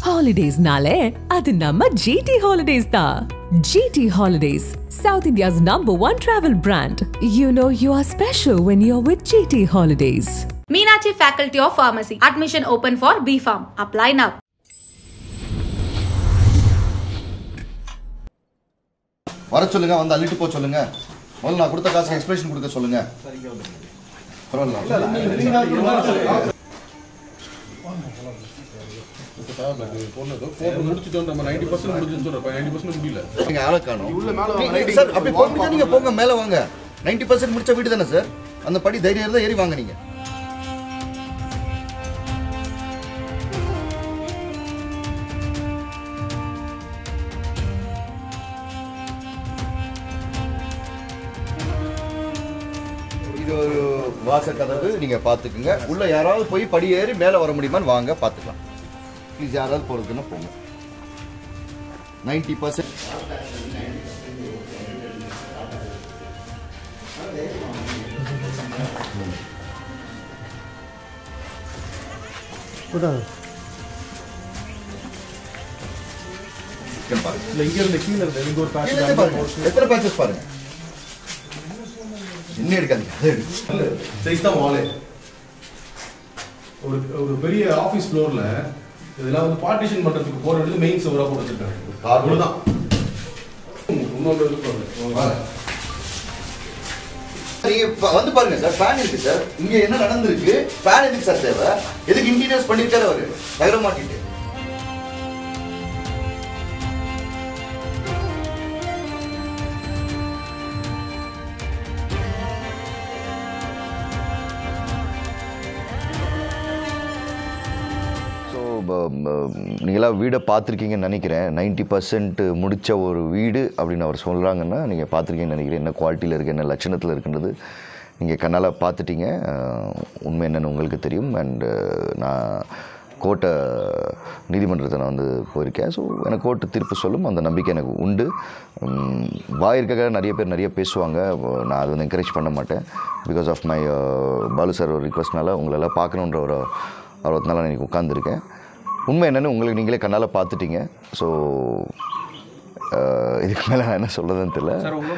Holidays nale, adu namma GT Holidays da. GT Holidays, South India's #1 travel brand. You know you are special when you're with GT Holidays. MEENAKSHI Faculty of Pharmacy. Admission open for B.Pharm. Apply now. வர சொல்லுங்க, வந்து அள்ளிட்டு போக சொல்லுங்க. முதல்ல நான் கொடுத்த காசு எக்ஸ்பிரஷன் கொடுக்க சொல்லுங்க. பரவாயில்ல. நீங்க போங்க, மேல வாங்க. 90% முடிச்ச வீடு தானே சார்? அந்த படி தைரியம் இருந்தா ஏறி வாங்க நீங்க. இது ஒரு வாச கதவு, நீங்க பாத்துக்குங்க. உள்ள யாராவது போய் படி ஏறி மேல வர முடியுமான்னு வாங்க, பாத்துக்கலாம். ப்ளீஸ், யாராவது போறதுன்னா போங்க. 90% எத்தனை பேச்சஸ் பாருங்க. என்ன எடுக்காதீங்க, ஒரு பெரிய ஆபீஸ் ஃப்ளோர்ல இதெல்லாம் வந்து பார்ட்டிஷன் பண்றதுக்கு போற இடத்துல மெயின் சவரா போட்டு வச்சிருக்காங்க. அவ்வளவுதான். நீங்க வந்து பாருங்க சார், ஃபேன் இருக்கு சார். இங்க என்ன நடந்திருக்கு? ஃபேன் எதுக்கு சார் தேவை? எதுக்கு இன்டீரியர்ஸ் பண்ணிருக்காரு அவரு? தகர மாட்டிட்டு. நீங்களாம் வீடை பார்த்துருக்கீங்கன்னு நினைக்கிறேன். 90% முடித்த ஒரு வீடு அப்படின்னு அவர் சொல்கிறாங்கன்னா நீங்கள் பார்த்துருக்கீங்கன்னு நினைக்கிறேன். என்ன குவாலிட்டியில் இருக்குது, என்ன லட்சணத்தில் இருக்குன்றது நீங்கள் கண்ணால் பார்த்துட்டீங்க. உண்மை என்னென்னு உங்களுக்கு தெரியும். அண்டு நான் கோர்ட்டை நீதிமன்றத்தை நான் வந்து போயிருக்கேன். ஸோ எனக்கு கோர்ட்டு தீர்ப்பு சொல்லும், அந்த நம்பிக்கை எனக்கு உண்டு. வாயிருக்காக நிறைய பேர் நிறைய பேசுவாங்க. நான் அதை வந்து என்கரேஜ் பண்ண மாட்டேன். Because of my Balu sir ஒரு ரிக்வஸ்ட்னால உங்களெல்லாம் பார்க்கணுன்ற ஒரு 60 நாள் நான் இன்றைக்கி உட்காந்துருக்கேன். உண்மை என்னென்னு உங்களுக்கு நீங்களே கண்ணால் பார்த்துட்டீங்க. ஸோ இதுக்கு மேலே நான் என்ன சொல்கிறதுன்னு தெரியல.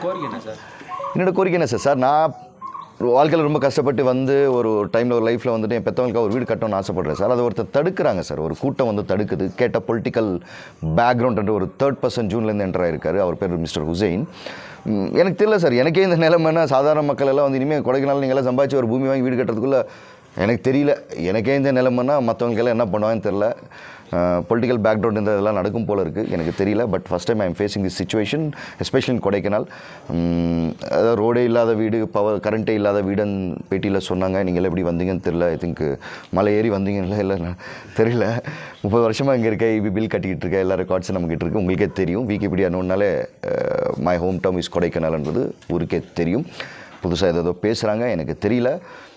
என்னோடய கோரிக்கை என்ன சார்? நான் வாழ்க்கையில் ரொம்ப கஷ்டப்பட்டு வந்து ஒரு டைமில் ஒரு லைஃப்பில் வந்துட்டு என் பெற்றவங்களுக்காக ஒரு வீடு கட்டணும்னு ஆசைப்படுறேன் சார். அதை ஒருத்தர் தடுக்கிறாங்க சார். ஒரு கூட்டம் வந்து தடுக்குது. கேட்ட பொலிட்டிக்கல் பேக்ரவுண்ட் ஒரு 3rd person ஜூன்லேருந்து என்டர் ஆகிருக்காரு. அவர் பேர் மிஸ்டர் ஹுசைன். எனக்கு தெரியல சார், எனக்கே இந்த நிலைமைன்னா சாதாரண மக்கள் எல்லாம் வந்து இனிமேல் கொடைக்கானல் நீங்களாம் சம்பாதிச்சு ஒரு பூமி வாங்கி வீடு கட்டுறதுக்குள்ளே எனக்கு தெரியல. எனக்கே இந்த நிலைமைன்னா மற்றவங்களுக்கெல்லாம் என்ன பண்ணுவாங்கன்னு தெரில. பொலிட்டிக்கல் பேக்ரவுண்ட் இந்த இதெல்லாம் நடக்கும் போல் இருக்குது, எனக்கு தெரியல. But first time I am facing this situation, especially in Kodaikanal. அதாவது ரோடே இல்லாத வீடு, கரண்ட்டே இல்லாத வீடுன்னு பேட்டியில் சொன்னாங்க. நீங்கள் எப்படி வந்தீங்கன்னு தெரில. ஐ திங்க் மலை ஏறி வந்தீங்கன்னு இல்லை தெரியல. 30 வருஷமாக இங்கே இருக்க இபி பில் கட்டிக்கிட்டு இருக்க எல்லா ரெக்கார்ட்ஸும் நம்மகிட்ட இருக்குது. உங்களுக்கே தெரியும். விக்கிபீடியா நோன்னாலே மை ஹோம் டவுன் இஸ் கொடைக்கானல்ன்றது ஊருக்கே தெரியும். புதுசாக ஏதோ பேசுகிறாங்க, எனக்கு தெரியல.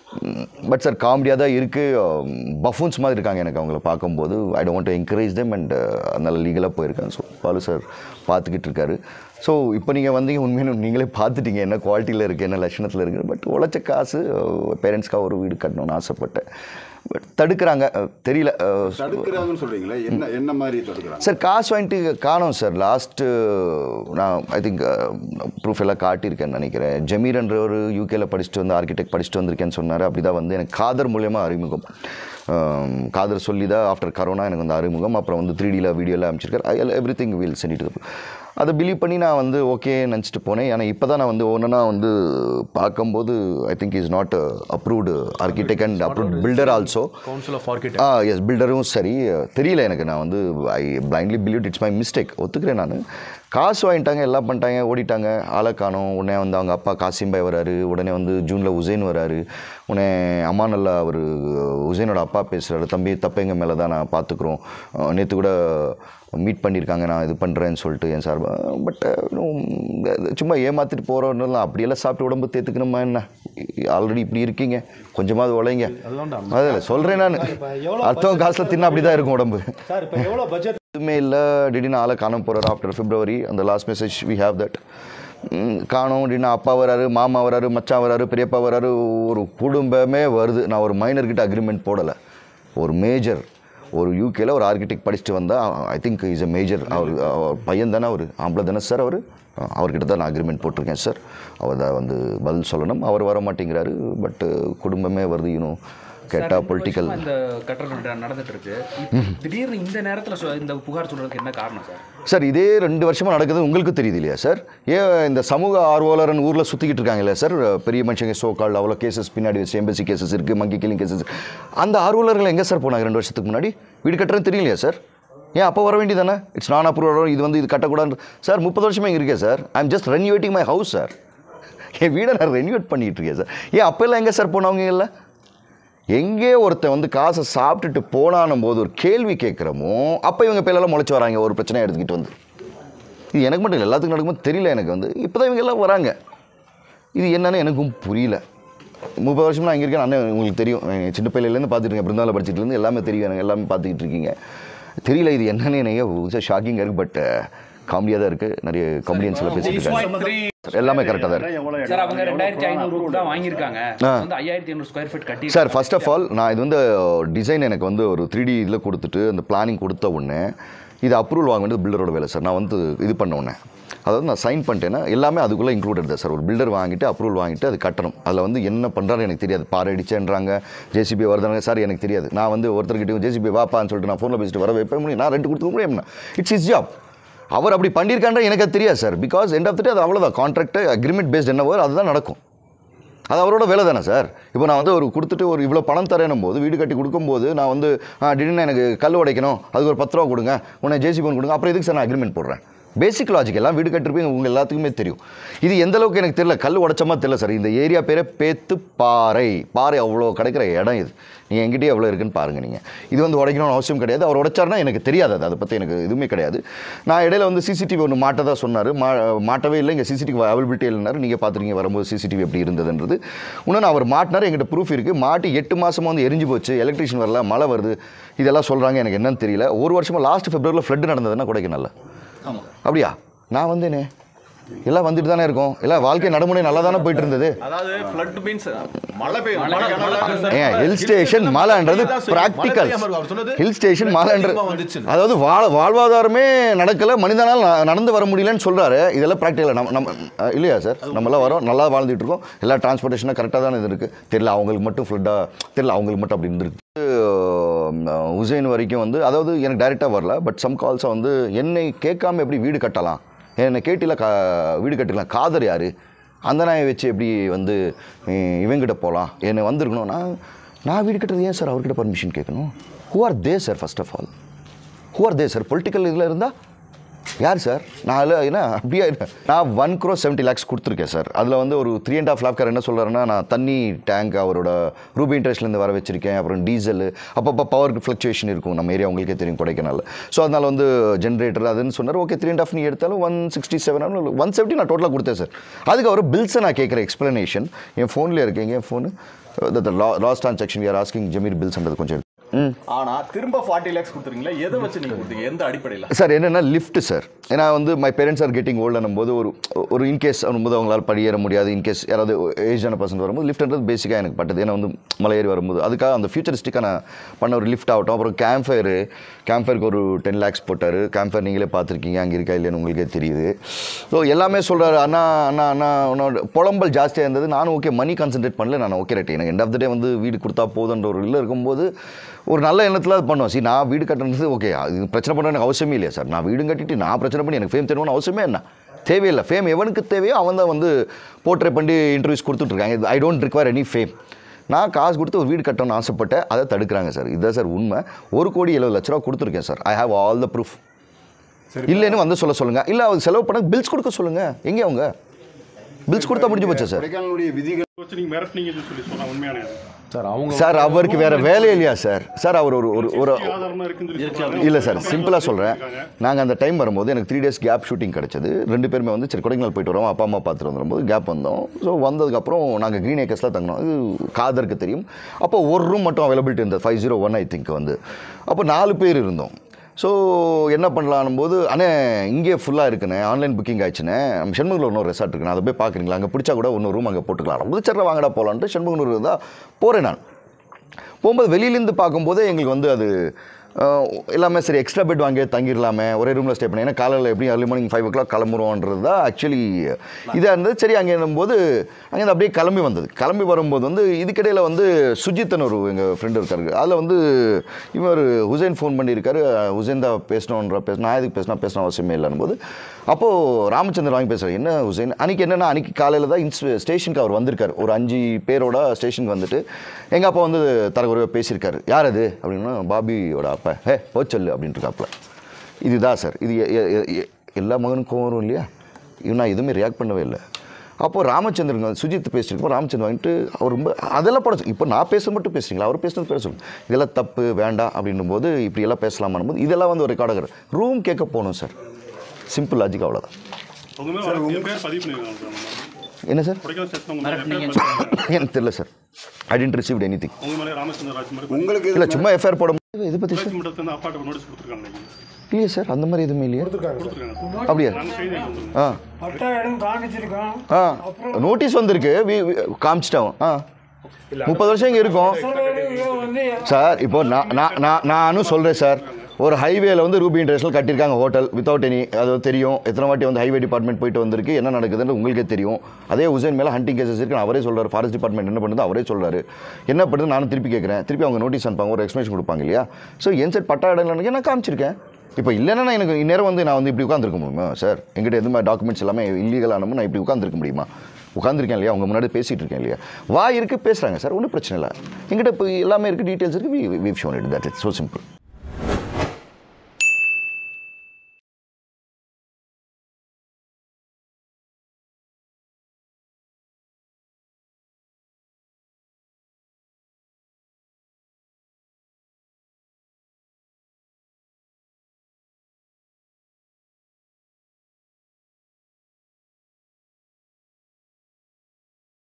பட் சார் காமெடியாக தான் இருக்குது. பஃபூன்ஸ் மாதிரி இருக்காங்க எனக்கு அவங்கள பார்க்கும்போது. I don't want to encourage them. And அதனால் லீகலாக போயிருக்காங்க. ஸோ பாலு சார் பார்த்துக்கிட்டு இருக்காரு. ஸோ இப்போ நீங்கள் வந்தீங்க, உண்மையான நீங்களே பார்த்துட்டீங்க என்ன குவாலிட்டியில் இருக்குது, என்ன லட்சணத்தில் இருக்குது. பட் உழைச்ச காசு, பேரண்ட்ஸ்க்காக ஒரு வீடு கட்டணும்னு ஆசைப்பட்டேன். பட் தடுக்கிறாங்க, தெரியல. தடுக்கிறாங்கன்னு சொல்கிறீங்களா? என்ன மாதிரி தடுக்கிறாங்க சார்? காசு வாங்கிட்டு காணோம் சார். லாஸ்ட்டு நான் ஐ திங்க் ப்ரூஃப் எல்லாம் காட்டியிருக்கேன்னு நினைக்கிறேன். ஜமீர்ன்ற ஒரு யூகேல படிச்சுட்டு வந்து ஆர்கிடெக்ட் படிச்சுட்டு வந்திருக்கேன்னு சொன்னார். அப்படி தான் வந்து எனக்கு காதர் மூலியமாக அறிமுகம். காதர் சொல்லி தான் ஆஃப்டர் கரோனா எனக்கு வந்து அறிமுகம். அப்புறம் வந்து 3Dயில் வீடியோவில் அமைச்சிருக்காரு. Everything will send it. அதை பிலீவ் பண்ணி நான் வந்து ஓகே நினச்சிட்டு போனேன். ஆனால் இப்போ தான் நான் வந்து ஒன்றுனா வந்து பார்க்கும்போது I think is not approved architect and approved builder also. Council of architect. Yes, பில்டரும் சரி. தெரியல எனக்கு. நான் வந்து I blindly believe it's my mistake. ஒத்துக்கிறேன் நான். காசு வாங்கிட்டாங்க, எல்லாம் பண்ணிட்டாங்க, ஓடிட்டாங்க. ஆளை காணோம். உடனே வந்து அவங்க அப்பா காசிம் பாய் வராரு. உடனே வந்து ஜூனில் உசைன் வராரு. உடனே அம்மா நல்லா அவர் உசைனோட அப்பா பேசுகிறாரு. தம்பி தப்பு எங்கள் மேலே தான், நான் பார்த்துக்குறோம். நேற்று கூட மீட் பண்ணியிருக்காங்க, நான் இது பண்ணுறேன்னு சொல்லிட்டு என் சார்பாக. பட் சும்மா ஏமாற்றிட்டு போகிறோன்னா அப்படியெல்லாம் சாப்பிட்டு உடம்பு தேத்துக்கணுமா என்ன? ஆல்ரெடி இப்படி இருக்கீங்க, கொஞ்சமாவது உழைங்க. அதில் சொல்கிறேன் நான். அர்த்தம் காசில் தின்னா அப்படி தான் இருக்கும் உடம்பு. எதுவுமே இல்லை. திடீர்னு ஆளை காண போகிறார் ஆஃப்டர் February. அந்த last message we have that. காணோம் அப்படின்னா அப்பா வராரு, மாமா வராரு, மச்சான் வராரு, பெரியப்பா வராரு. ஒரு குடும்பமே வருது. நான் ஒரு மைனர்கிட்ட அக்ரிமெண்ட் போடலை. ஒரு மேஜர் ஒரு யூகேல ஒரு ஆர்கிடெக்ட் படிச்சுட்டு வந்தால் I think is a major. அவர் பையன் தானே, அவர் ஆம்பளை தானே சார், அவர்கிட்ட தான் நான் அக்ரிமெண்ட் போட்டிருக்கேன் சார். அவர் தான் வந்து பதில் சொல்லணும். அவர் வர மாட்டேங்கிறாரு. பட் குடும்பமே வருது இன்னும் கேட்டால் பொலிட்டிக்கல். இந்த கட்டடம் நடந்துட்டு இருக்கு. திடீர்னு இந்த நேரத்தில் இந்த புகார் சொல்றதுக்கு என்ன காரணம் சார்? சார் இதே 2 வருஷமாக நடக்குது, உங்களுக்கு தெரியுது இல்லையா சார்? ஏன் இந்த சமூக ஆர்வலர்னு ஊரில் சுற்றிக்கிட்டு இருக்காங்க இல்லையா சார்? பெரிய மனுஷங்க சோக்கால் அவ்வளோ கேசஸ் பின்னாடி வச்சு எம்பசி கேசஸ் இருக்குது, மங்கி கில்லிங் கேசஸ். அந்த ஆர்வலர்கள் எங்கே சார் போனாங்க 2 வருஷத்துக்கு முன்னாடி? வீடு கட்டுறதுன்னு தெரியலையா சார்? ஏன் அப்போ வர வேண்டியதானே? இட்ஸ் நான் அப்ரூவ், இது கட்டக்கூடாது சார். 30 வருஷமாக இங்கே இருக்கேன் sir. I am just renovating my house sir. என் வீடை நான் ரெனியூவேட் பண்ணிகிட்டு இருக்கேன் சார். ஏன் அப்போல்லாம் எங்கே சார் போனவங்க இல்லை? எங்கே ஒருத்தன் வந்து காசை சாப்பிட்டுட்டு போனானும் போது ஒரு கேள்வி கேட்குறமோ அப்போ இவங்க பேரெல்லாம் முளைச்சி வராங்க ஒரு பிரச்சனையை எடுத்துக்கிட்டு வந்து. இது எனக்கு மட்டும் இல்லை, எல்லாத்துக்கும் நடக்கும்போது தெரியல எனக்கு வந்து. இப்போ தான் இவங்க எல்லாம் வராங்க. இது என்னன்னு எனக்கும் புரியல. 30 வருஷம் நான் இங்கே இருக்கேன். அண்ணன் உங்களுக்கு தெரியும், சின்ன பையிலேருந்து பார்த்துட்டு இருக்கேன், பிருந்தாவில் படிச்சுட்டுலேருந்து எல்லாமே தெரியும் எனக்கு, எல்லாமே பார்த்துக்கிட்டு இருக்கீங்க. தெரியல இது என்னன்னு எனக்கு ஷாக்கிங்காக இருக்குது. பட் காமெடியாக தான் இருக்குது. நிறைய காமெடியன்ஸ் எல்லாம் பேசிட்டு இருக்காங்க. எல்லாமே கரெக்டாக தான் இருக்குது சார். அவங்க 2500 தான் வாங்கியிருக்காங்க, வந்து 5500 ஸ்கொயர் ஃபீட் கட்டி. சார் ஃபர்ஸ்ட் ஆஃப் ஆல் நான் இது வந்து டிசைன் எனக்கு வந்து ஒரு 3D இதில் கொடுத்துட்டு அந்த பிளானிங் கொடுத்த உடனே இது அப்ரூவல் வாங்க வேண்டியது பில்டரோட வேலை சார். நான் வந்து இது பண்ண உடனே அதாவது நான் சைன் பண்ணிட்டேன்னா எல்லாமே அதுக்குள்ளே இன்க்ளூடட் தான் சார். ஒரு பில்டர் வாங்கிட்டு அப்ரூவல் வாங்கிட்டு அது கட்டணும். அதில் வந்து என்ன பண்ணுறாரு எனக்கு தெரியாது. பாறை அடிச்சேன்றாங்க, ஜேசிபி வருதாங்க சார், எனக்கு தெரியாது. நான் வந்து ஒருத்தர்கிட்ட ஜேசிபி வாப்பான்னு சொல்லிட்டு நான் ஃபோனில் பேசிட்டு வர வைப்பேன் முடியும், நான் ரெண்ட் கொடுத்துக்க முடியும். It's is job. அவர் அப்படி பண்ணியிருக்கான்ற எனக்கு அது தெரியாது sir. Because end of the day அது அவ்வளோதான். கான்ட்ராக்ட் அக்ரிமெண்ட் பேஸ்ட் என்னவோ அதுதான் நடக்கும். அது அவரோட வேலை தானே சார். இப்போ நான் வந்து ஒரு கொடுத்துட்டு ஒரு இவ்வளோ பணம் தரேனும் போது, வீடு கட்டி கொடுக்கும்போது நான் வந்து திடீர்னு எனக்கு கல் உடைக்கணும், அதுக்கு ஒரு 10 ரூபா கொடுங்க, உன்னை ஜேசிபி பண்ணி கொடுங்க, அப்புறம் எதுக்கு சார் நான் அக்ரிமெண்ட் போடுறேன்? பேசிக் லாஜிக் எல்லாம் வீடு கட்டிருப்பீங்க, உங்கள் எல்லாத்துக்குமே தெரியும். இது எந்த அளவுக்கு எனக்கு தெரியல, கல் உடைச்சமா தெரியல சார். இந்த ஏரியா பேரே பேத்து பாறை. பாறை அவ்வளோ கிடைக்கிற இடம் இது. நீங்கள் எங்கிட்டே எவ்வளோ இருக்குன்னு பாருங்கள். நீங்கள் இது வந்து உடைக்கணும்னு அவசியம் கிடையாது. அவர் உடைச்சாருன்னா எனக்கு தெரியாது, அதை பற்றி எனக்கு எதுவுமே கிடையாது. நான் இடையில வந்து சிசிடிவி ஒன்று மாட்ட தான் சொன்னார். மாட்டவே இல்லை, இங்கே சிசிடிவி அவைலபிலிட்டி இல்லைனாரு. நீங்கள் பார்த்துருக்கீங்க வரும்போது சிசிடிவி எப்படி இருந்ததுன்றது. இன்னொன்று அவர் மாட்டினார், எங்கிட்ட ப்ரூஃப் இருக்குது. மாட்டி 8 மாதமாக வந்து எரிஞ்சு போச்சு, எலக்ட்ரிஷியன் வரல, மழை வருது, இதெல்லாம் சொல்கிறாங்க. எனக்கு என்னன்னு தெரியல. ஒரு வருஷமாக லாஸ்ட் ஃபெப்ரவரியில் ஃப்ளட் நடந்ததுன்னா கொடைக்கானல். ஆமாம் அப்படியா? நான் வந்தேனே, எல்லாம் வந்துட்டு தானே இருக்கும். எல்லாம் வாழ்க்கை நடைமுறை நல்லா தானே போயிட்டு இருந்தது. அதாவது ஃப்ளட் மீன்ஸ் மழை பெய்யும். ஏன் ஹில் ஸ்டேஷன் மாலான்றது ப்ராக்டிக்கல். ஹில் ஸ்டேஷன் மாலான்றது அதாவது வாழ்வாதாரமே நடக்கலை, மனிதனால் நடந்து வர முடியலன்னு சொல்கிறாரு. இதெல்லாம் ப்ராக்டிக்கல். நம்ம இல்லையா சார்? நம்மளாம் வரோம், நல்லா வாழ்ந்துட்டு இருக்கோம், எல்லா டிரான்ஸ்போர்ட்டேஷனாக கரெக்டாக தானே இது இருக்குது. தெரியல அவங்களுக்கு மட்டும் ஃப்ளட்டாக தெரியல, அவங்களுக்கு மட்டும் அப்படி இருந்திருக்கு. உசைன் வரைக்கும் வந்து அதாவது எனக்கு டைரெக்டாக வரல. பட் சம் கால்ஸை வந்து என்னை கேட்காம எப்படி வீடு கட்டலாம், என்னை கேட்டில வீடு கட்டிக்கலாம், காதர் யார், அந்த நாயை வச்சு எப்படி வந்து இவங்கிட்ட போகலாம், என்னை வந்திருக்கணும். நான் வீடு கட்டுறது ஏன் சார் அவர்கிட்ட பர்மிஷன் கேட்கணும்? Who are they sir? First of all who are they sir? Political இதில் இருந்தால் யார் சார்? நான் என்ன அப்படியா? நான் 1,70,00,000 கொடுத்துருக்கேன் சார். அதில் வந்து ஒரு 3.5 lakh என்ன சொல்கிறாருன்னா, நான் தண்ணி டேங்க் அவரோட ரூபி இன்ட்ரெஸ்ட்லேருந்து வர வச்சிருக்கேன், அப்புறம் டீசல், அப்பப்போ பவர் ஃப்ளக்சுவேஷன் இருக்கும் நம்ம ஏரியா, உங்களுக்கே தெரியும் கொடைக்கானல். ஸோ அதனால் வந்து ஜென்ரேட்டர் அதுன்னு சொன்னார். ஓகே 3.5 நீ எடுத்தாலும் 167 170 நான் டோட்டலாக கொடுத்தேன் சார். அதுக்கு அவர் பில்ஸை நான் கேட்குற எக்ஸ்ப்ளனேஷன் என் ஃபோன்லேயே இருக்கேங்க. என் phone last transaction we are asking Zameer பில்ஸ்ன்றது கொஞ்சம். ஆனா திரும்ப 40 lakhs கொடுத்துறீங்களா? எதை வச்சு நீங்க கொடுத்தீங்க? எந்த அடிப்படையில் சார்? என்னென்னா லிஃப்ட் சார். ஏன்னா வந்து மை பேரண்ட்ஸ் ஆர் கெட்டிங் ஓல்டுன்னும் போது ஒரு இன்கேஸ் வரும்போது அவங்களால படியேற முடியாது, இன்கேஸ் யாராவது ஏஜான பர்சன் வரும்போது லிஃப்ட்ன்றது பேசிக்காக எனக்கு பட்டது. ஏன்னா வந்து மலை ஏறி வரும்போது அதுக்காக அந்த ஃபியூச்சரிஸ்டிக்காக நான் பண்ண ஒரு லிஃப்ட் ஆகட்டும். அப்புறம் கேம்ஃபயருக்கு ஒரு 10 lakhs போட்டார். கேம்ஃபயர் நீங்களே பார்த்துருக்கீங்க, அங்கே இருக்கா இல்லைன்னு உங்களுக்கே தெரியுது. ஸோ எல்லாமே சொல்கிறாரு. அண்ணா புலம்பல் ஜாஸ்தியாக இருந்தது. நானும் ஓகே மணி கான்சன்ட்ரேட் பண்ணல, நான் ஓகே ரைட், எனக்கு எண்ட் ஆஃப் த டே வந்து வீடு கொடுத்தா போதுன்ற ஒரு இல்லை இருக்கும்போது ஒரு நல்ல எண்ணத்தில் அது பண்ணுவோம். சரி நான் வீடு கட்டுறது ஓகே, அது பிரச்சனை பண்ண எனக்கு அவசியமே இல்லையா சார்? நான் வீடு கட்டிட்டு நான் பிரச்சனை பண்ணி எனக்கு ஃபேம் தெரியணும்னு அவசியமே என்ன? தேவையில்லை. ஃபேம் எவனுக்கு தேவையோ அவன் தான் வந்து போர்ட்ரே பண்ணி இன்டர்வியூஸ் கொடுத்துட்ருக்காங்க. I don't require any fame. நான் காசு கொடுத்து ஒரு வீடு கட்டணும்னு ஆசைப்பட்டேன், அதை தடுக்கிறாங்க சார். இதுதான் சார் உண்மை. 1,70,00,000 கொடுத்துருக்கேன் sir. I have all the proof. இல்லைன்னு வந்து சொல்லுங்கள். இல்லை அவர் செலவு பண்ண பில்ஸ் கொடுக்க சொல்லுங்கள். எங்கே அவங்க பில்ஸ் கொடுத்தா முடிஞ்சு போச்சா சார்? விதிகள் சார் அவருக்கு வேற வேலை இல்லையா சார்? சார் அவர் ஒரு இல்லை சார், சிம்பிளாக சொல்கிறேன். நாங்கள் அந்த டைம் வரும்போது எனக்கு 3 days கேப் ஷூட்டிங் கிடச்சது. 2 பேருமே வந்து சரி கொடைக்கானல் போயிட்டு வரோம், அப்பா அம்மா பார்த்துட்டு வந்துடும்போது கேப் வந்தோம். ஸோ வந்ததுக்கப்புறம் நாங்கள் க்ரீன் ஏக்கர்ஸில் தங்கினோம். இது காதருக்கு தெரியும். அப்போ ஒரு ரூம் மட்டும் அவைலபிலிட்டி இருந்தது, 501 ஐ திங்க் வந்து. அப்போ 4 பேர் இருந்தோம். ஸோ என்ன பண்ணலான்னும் போது அண்ணே இங்கே ஃபுல்லாக இருக்குண்ணே, ஆன்லைன் புக்கிங் ஆயிடுச்சுண்ணே, நம்ம ஷண்முகனூர் இன்னொரு ரெசார்ட் இருக்குண்ணே, அதை போய் பார்க்குறீங்களா, அங்கே பிடிச்சா கூட இன்னொரு ரூம் அங்கே போட்டுக்கலாம், ரொம்ப சரி வாங்கடா போகலான்ட்டு ஷண்முகனூர் தான் போகிறேன். நான் போகும்போது வெளியிலேருந்து பார்க்கும்போதே எங்களுக்கு வந்து அது எல்லாமே சரி எக்ஸ்ட்ரா பெட் வாங்கி தங்கிடலாமே, ஒரே ரூமில் ஸ்டே பண்ணி, ஏன்னா காலையில் எப்படியும் early morning 5 o'clock கிளம்புறோன்றது தான் ஆக்சுவலி இதாக இருந்தது. சரி அங்கே இருந்தபோது அங்கேருந்து அப்படியே கிளம்பி வந்தது. கிளம்பி வரும்போது வந்து இதுக்கிடையில் வந்து சுஜித்தன் ஒரு எங்கள் ஃப்ரெண்டு இருக்காரு. அதில் வந்து இவர் ஹுசைன் ஃபோன் பண்ணியிருக்காரு. ஹுசைன் தான் நான் எதுக்கு பேசணும் அவசியமே இல்லைன்னு போது அப்போது ராமச்சந்திரன் வாங்கி பேசுகிறார். என்ன ஹுசைன் அன்றைக்கி என்னென்னா அன்றைக்கி காலையில் தான் ஸ்டேஷனுக்கு அவர் வந்திருக்காரு. ஒரு 5 பேரோட ஸ்டேஷனுக்கு வந்துட்டு எங்கள் அப்பா வந்து தரகுறையாக பேசியிருக்காரு. யார் அது அப்படின்னா பாபியோட அப்பா. போச்சொல்லு அப்படின்ட்டுருக்காப்புல. இதுதான் சார், இது எல்லா மகனுக்கும் வரும் இல்லையா. நான் எதுவுமே ரியாக்ட் பண்ணவே இல்லை. அப்போது ராமச்சந்திரன் சுஜித் பேசியிருக்கோம். ராமச்சந்திரன் வாங்கிட்டு அவர் ரொம்ப அதெல்லாம் படம் இப்போ நான் பேச மட்டும் பேசுகிறீங்களா, அவர் பேசுறது பேச சொல்லுங்கள், இதெல்லாம் தப்பு வேண்டாம் அப்படின்னும் போது இப்படி எல்லாம் பேசலாமான் போது இதெல்லாம் வந்து ஒரு ரெக்கார்டாக ரூம் கேட்க போகணும் சார். சிம்பிள் லாஜிக், அவ்வளோதான். என்ன சார் எனக்கு தெரியல sir. I didn't received anything. உங்களுக்கு இல்லை, சும்மா எஃப்ஐஆர் போட இதை பற்றி சார் இல்லையா சார், அந்த மாதிரி எதுவுமே இல்லையா. அப்படியா? நோட்டீஸ் வந்திருக்கு, காமிச்சிட்டோம். 30 வருஷம் இங்கே இருக்கும் சார். இப்போ நானும் சொல்கிறேன் சார், ஒரு ஹைவேல வந்து ரூபி இன்டர்நேஷனல் கட்டியிருக்காங்க ஹோட்டல் வித்தவுட் எனி, அது தெரியும். எத்தனை வாட்டி வந்து ஹைவே டிபார்ட்மெண்ட் போயிட்டு வந்திருக்கு, என்ன நடக்குதுன்னு உங்களுக்கே தெரியும். அதே ஹுசைன் மேலே ஹண்டிங் கேசஸ் இருக்குன்னு அவரே சொல்கிறார். ஃபாரஸ்ட் டிபார்ட்மெண்ட் என்ன பண்ணுது அவரே சொல்கிறாரு. என்ன பண்ணுறது நானும் திருப்பி கேட்குறேன். திருப்பி அவங்க நோட்டீஸ் அனுப்பாங்க, ஒரு எக்ஸ்பிளேஷன் கொடுப்பாங்க இல்லையா. ஸோ என் சார் பட்டா இடம்னு நான் காமிச்சிருக்கேன். இப்போ இல்லைன்னா எனக்கு இந்நேரம் வந்து நான் வந்து இப்படி உட்காந்துருக்க முடியுமா சார்? எங்கிட்ட எது மாதிரி டாக்குமெண்ட்ஸ் எல்லாமே இல்லீகலானமோ நான் இப்படி உட்காந்துருக்க முடியுமா? உட்காந்துருக்கேன் இல்லையா, அவங்க முன்னாடி பேசிகிட்டு இருக்கேன் இல்லையா. இருக்குது பேசுகிறாங்க சார், ஒன்றும் பிரச்சனை இல்லை. எங்கிட்ட இப்போ எல்லாமே இருக்குது, டீட்டெயில்ஸ் இருக்குது. We shown it, that it's so simple.